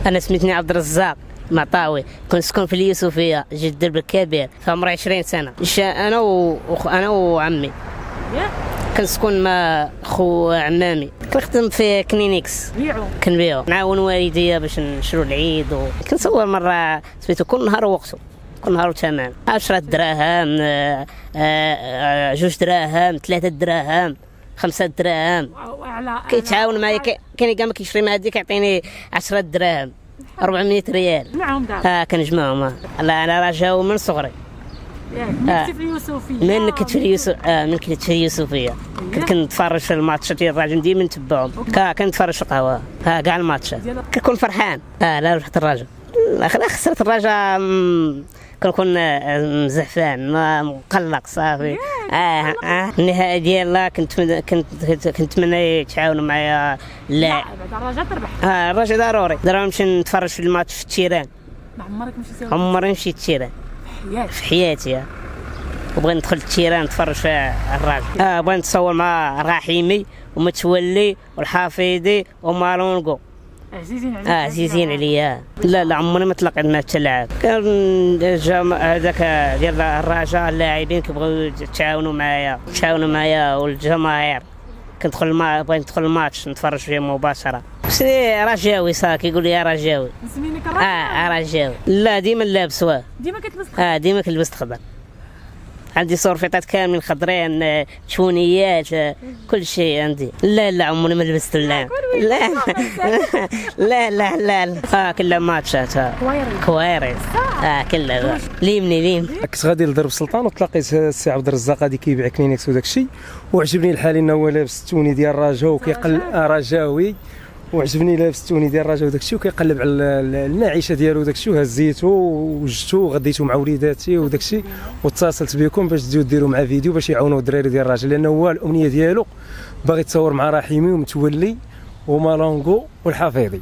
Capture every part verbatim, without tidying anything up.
انا سميتني عبد الرزاق معطاوي، كنت سكن في اليوسفيه جد الدرب الكبير في عمري عشرين سنه. انا و... انا وعمي كنسكن مع خو عمامي، كنخدم في كلينيكس كنبيعو، نعاون والديا باش نشرو العيد و... كنصور مره سميتو كل نهار وقتو، كل نهار تمام. عشرة دراهم، جوج دراهم، ثلاثة دراهم، خمسة دراهم، كيتعاون معايا. كاين كاع ما كيشري مع هذيك يعطيني عشرة دراهم، أربعمية ريال معاهم دابا. اه كنجمعهم. لا انا رجاو من صغري. من كنت في اليوسفيه من كنت في اليوسف اه من كنت في اليوسفيه كنت كنتفرج في الماتشات ديال الراجل، ديما نتبعهم. كنتفرج في القهوه ها كاع الماتشات، كنكون فرحان. اه لا ربحت الرجاء، لا خسرت الرجاء كنكون مزعفان مقلق صافي. اه اه النهائي ديالها كنت كنت كنتمنى يتعاونوا معايا. لا الرجاء تربح. اه الرجاء ضروري ضروري نمشي نتفرج في الماتش في التيران. ما عمرك مشيتي؟ عمري مشيت التيران في حياتي. وبغيت ندخل التيران نتفرج في الراجل. اه بغيت نتصور مع رحيمي ومتولي والحفيظي ومالونغو. عزيزين عليك؟ اه عزيزين عليا. لا لا عمري ما تلاقيت مع حتى لاعب. كان هذاك ديال الرجاء اللاعبين كيبغيو يتعاونوا معايا، يتعاونوا معايا والجماهير. كندخل ما بغيت ندخل الماتش نتفرج فيه مباشره. سي رجاوي صافي كيقول لي يا رجاوي. مسمينك الرجاوي؟ اه رجاوي. لا ديما لابس واه. ديما كتلبس خضر؟ اه ديما كنلبس خضر. عندي صورفيطات كاملين خضرين، تشونيات، كل شيء عندي. لا لا عمري ما لبست. لا لا لا لا لا لا اه كلها ماتشات. كويري كويري اه كلها ليمني ليم. كنت غادي لدرب السلطان وتلاقيت السي عبد الرزاق غادي كيبيع كلينيكس وداك الشيء، وعجبني الحال انه هو لابس التوني ديال الرجاء وكيقل رجاوي، وعجبني لابس التوني ديال الرجاء وداك الشيء وكيقلب على المعيشه ديالو وداك الشيء، وهزيتو وجدتو وغديتو مع وليداتي وداك الشيء، واتصلت بكم باش تجيو ديروا معاه فيديو باش يعاونوا الدراري ديال الراجل، لانه هو الامنيه ديالو باغي يتصور مع رحيمي ومتولي ومالونغو والحفيظي،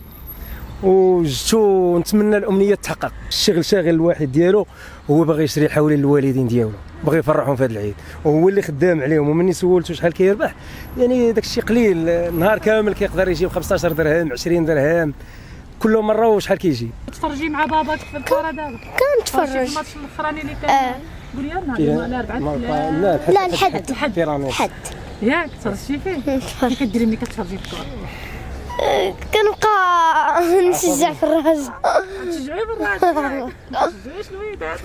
وجدتو نتمنى الامنيه تحقق. الشغل شاغل الواحد ديالو هو باغي يشري حولين للوالدين ديالو، باغي يفرحهم في هذا العيد، وهو اللي خدام عليهم. ومني سولته شحال كيربح، يعني داك الشيء قليل، نهار كامل كيقدر يجيب خمسطاش درهم عشرين درهم كل مره. وشحال كيجي؟ تفرجي مع باباك في الكره دابا؟ كنتفرج في الماتش الاخراني اللي كان قولي لنا الاربعاء. لا لا الحد الحد الحد ياك تفرجتي فيه؟ كي كديري ملي كتفرجي في الكره؟ كنبقى نشجع في الرجاء. تشجعي في الرجاء؟ تشجعي الوداد.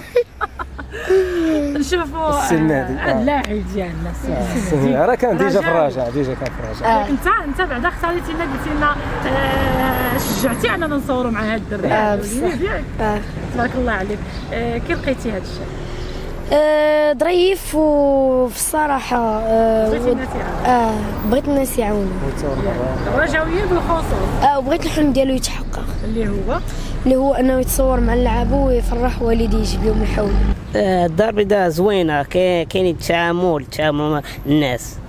نشوفوا اللاعب ديالنا السي راه كان ديجا في الرجاء، ديجا كان في الرجاء. انت انت بعدا اختاريتي لنا قلتي لنا شجعتي اننا نصوروا مع هذا الدري. اه بصح تبارك الله عليك. كي لقيتي هذا الشيء؟ أه ظريف، وفي الصراحه أه بغيتي الناس يعاونوا. اه بغيت الناس يعاونوا الرجاويين بالخصوص. اه وبغيت الحلم ديالو يتحقق، اللي هو اللي هو انه يتصور مع اللعابه ويفرح والديه يجيب لهم الحول. الدار البيضاء زوينه، كاين التعامل التعامل مع الناس.